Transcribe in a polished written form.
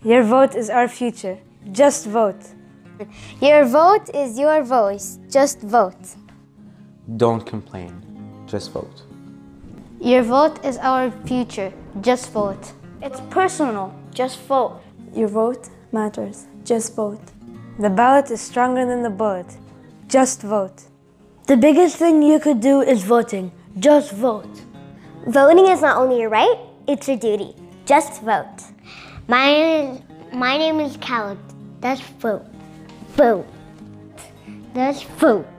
Your vote is our future. Just vote. Your vote is your voice. Just vote. Don't complain. Just vote. Your vote is our future. Just vote. It's personal. Just vote. Your vote matters. Just vote. The ballot is stronger than the bullet. Just vote. The biggest thing you could do is voting. Just vote. Voting is not only your right, it's your duty. Just vote. My name is Khaled. Let's vote. Vote. Let's vote.